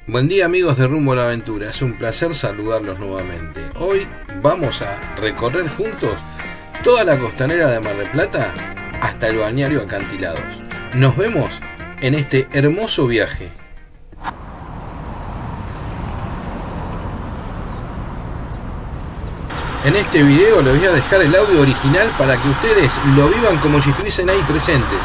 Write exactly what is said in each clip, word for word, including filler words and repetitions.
Buen día amigos de Rumbo a la Aventura, es un placer saludarlos nuevamente. Hoy vamos a recorrer juntos toda la costanera de Mar del Plata hasta el balneario Acantilados. Nos vemos en este hermoso viaje. En este video les voy a dejar el audio original para que ustedes lo vivan como si estuviesen ahí presentes.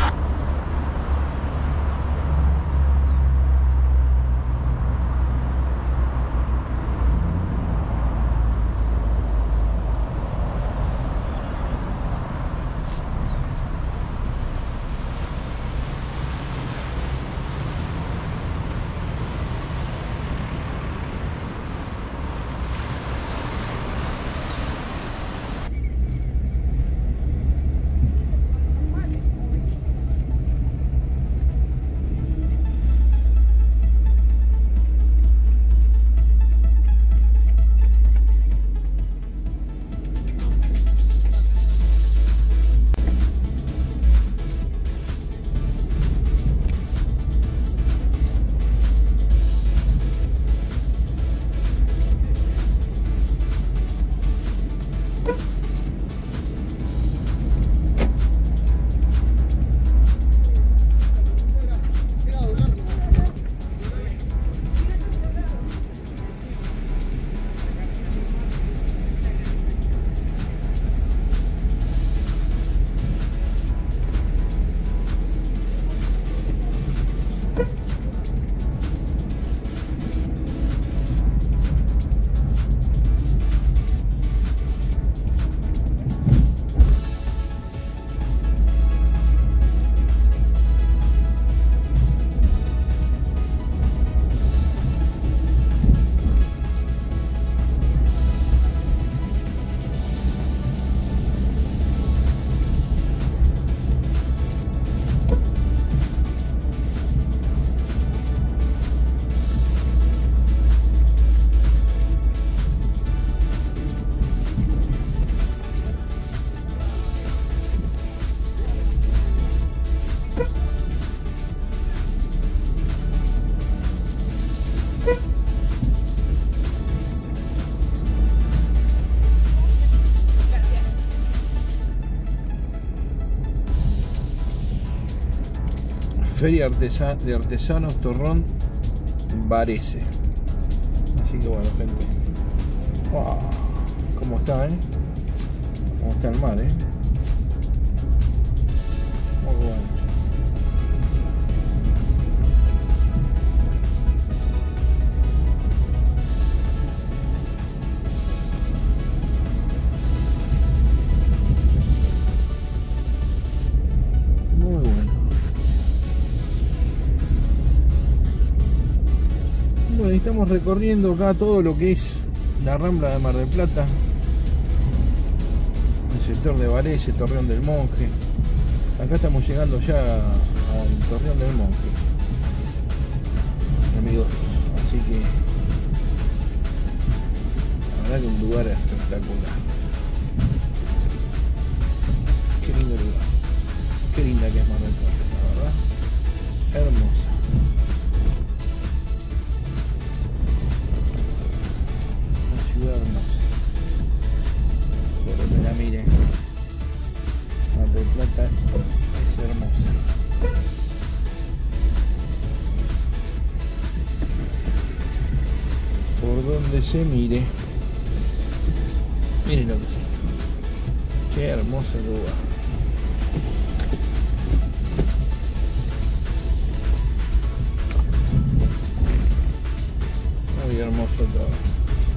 Feria artesa de Artesanos Torrón Varese. Así que bueno, gente. Wow, ¿cómo está, eh? ¿Cómo está el mar, eh? Muy bueno. Estamos recorriendo acá todo lo que es la Rambla de Mar del Plata, el sector de Varese, Torreón del Monje. Acá estamos llegando ya al Torreón del Monje, amigos, así que la verdad que un lugar espectacular. Qué lindo lugar, qué linda que es Mar del Plata, la verdad, hermosa. Hermosa, pero que la miren, Mar del Plata es hermosa. Por donde se mire, miren lo que es, qué hermoso lugar. Muy hermoso todo.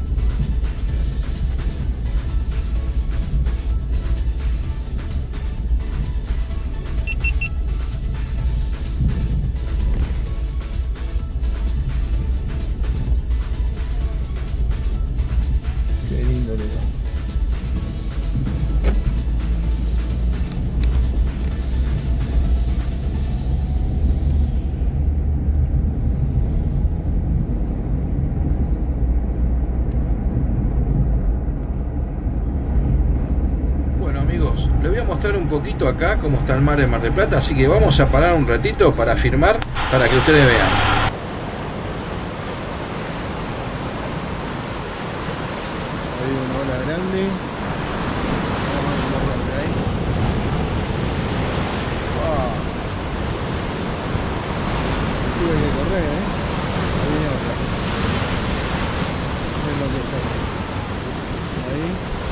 Les voy a mostrar un poquito acá cómo está el mar de Mar del Plata, así que vamos a parar un ratito para filmar, para que ustedes vean. ola grande. Vamos a ver por ahí. Wow. Tuve que correr, eh. Ahí viene otra. Miren lo que sale. Ahí.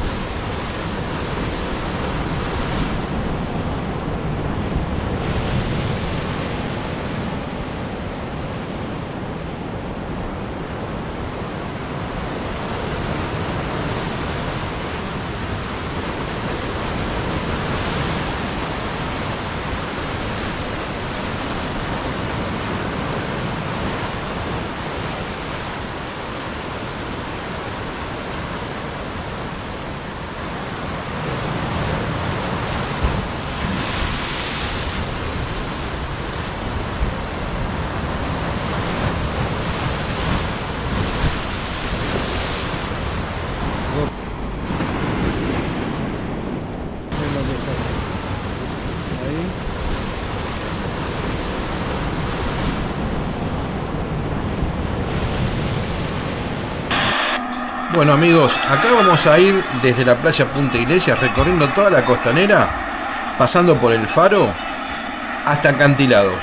Bueno amigos, acá vamos a ir desde la playa Punta Iglesias, recorriendo toda la costanera, pasando por el faro hasta Acantilados.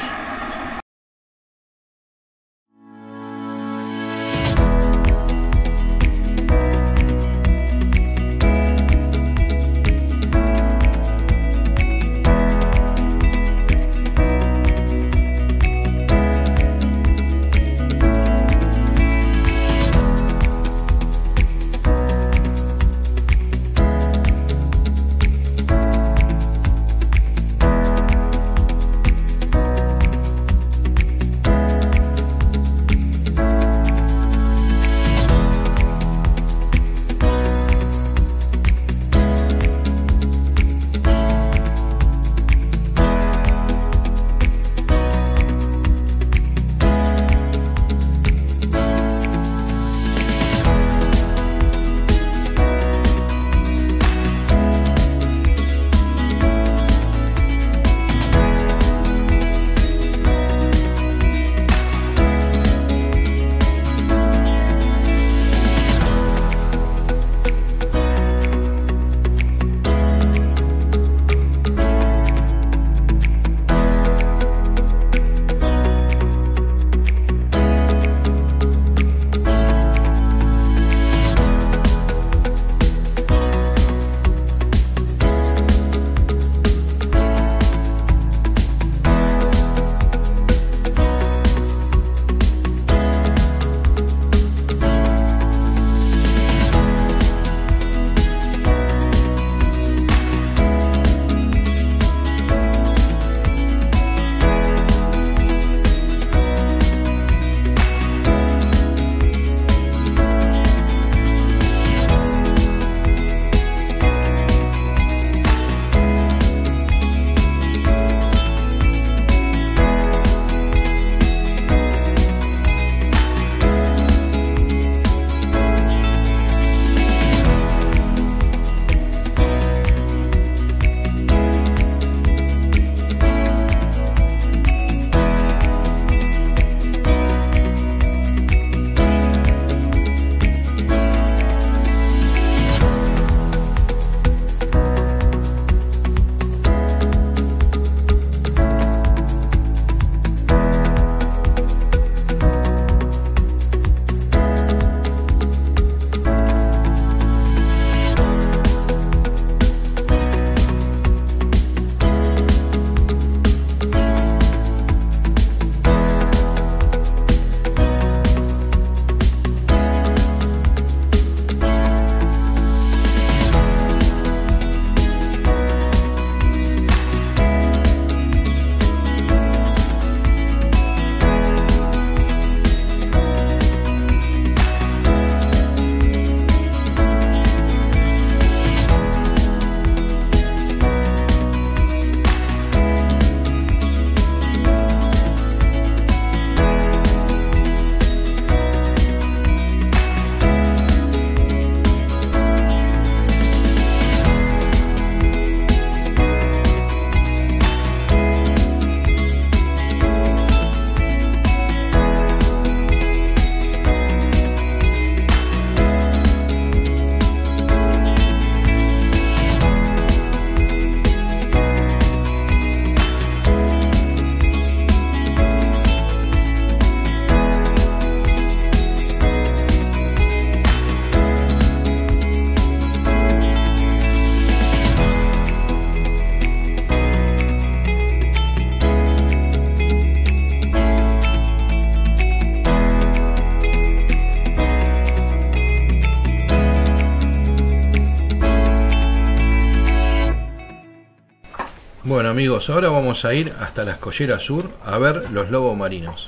Bueno amigos, ahora vamos a ir hasta la Escollera Sur a ver los lobos marinos.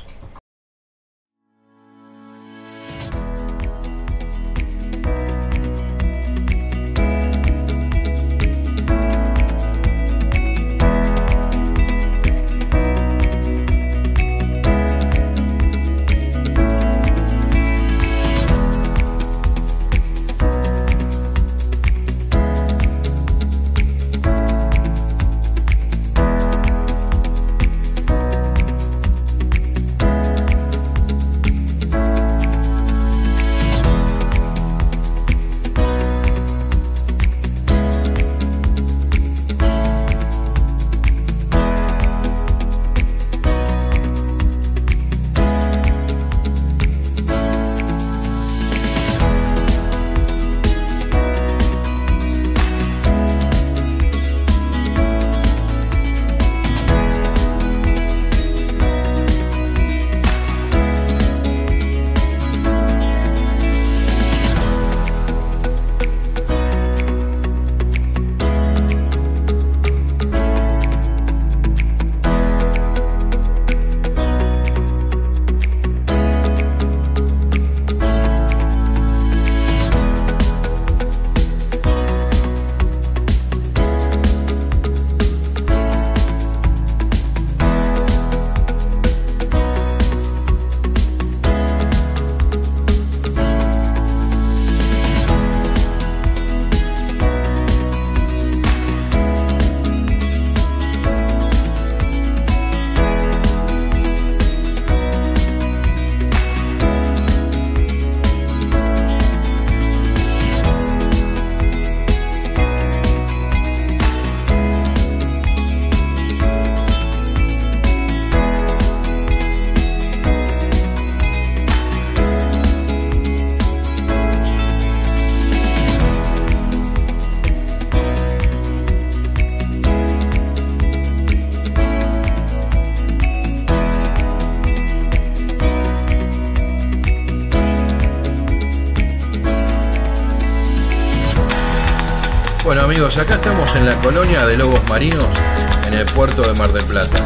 Bueno amigos, acá estamos en la colonia de lobos marinos, en el puerto de Mar del Plata.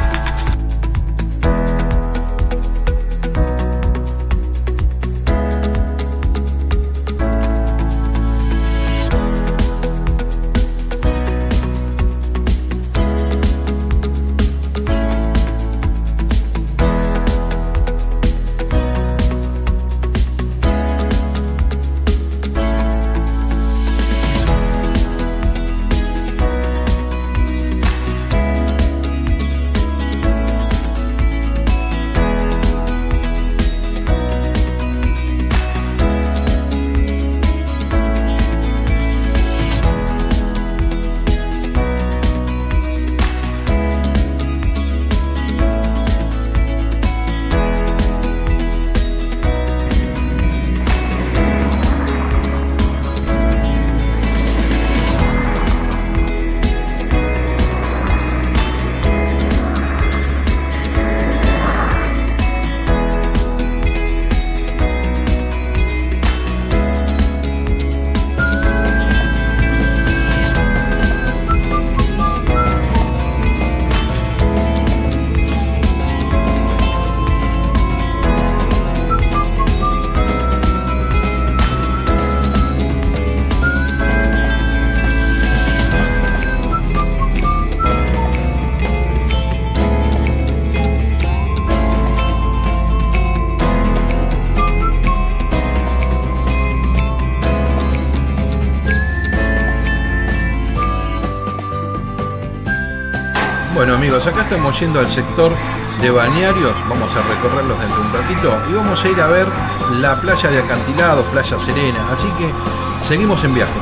Bueno amigos, acá estamos yendo al sector de balnearios, vamos a recorrerlos dentro de un ratito y vamos a ir a ver la playa de Acantilados, Playa Serena, así que seguimos en viaje.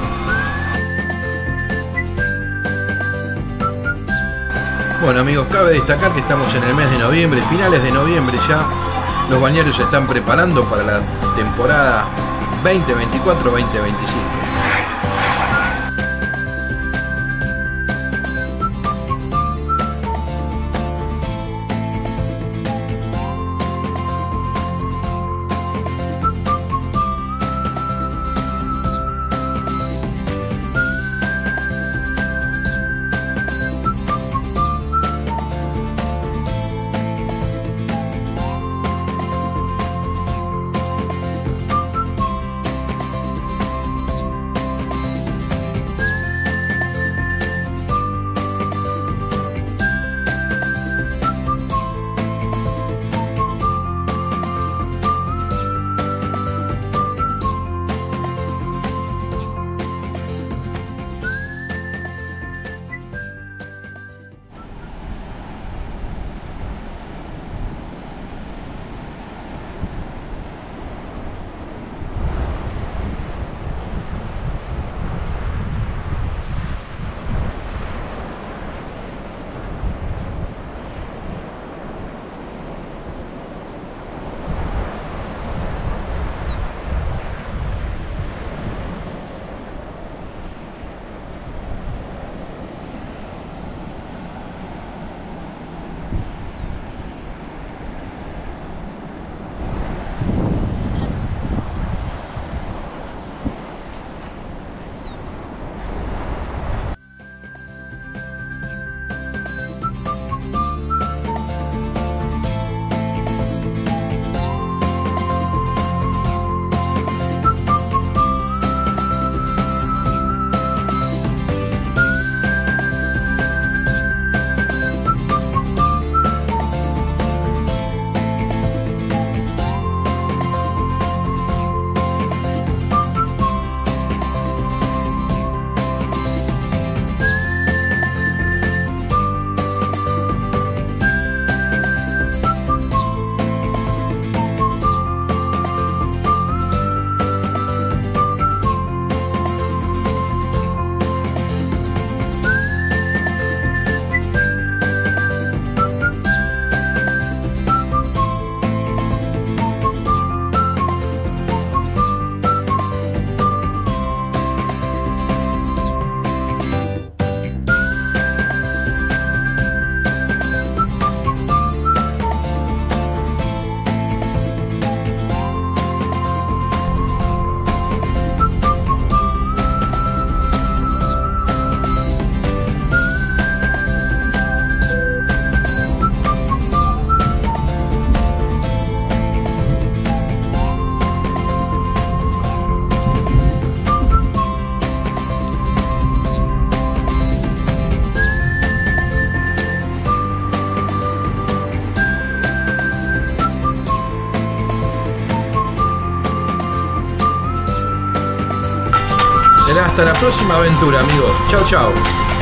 Bueno amigos, cabe destacar que estamos en el mes de noviembre, finales de noviembre ya, los balnearios se están preparando para la temporada veinte veinticuatro veinte veinticinco. Hasta la próxima aventura, amigos. Chau, chau.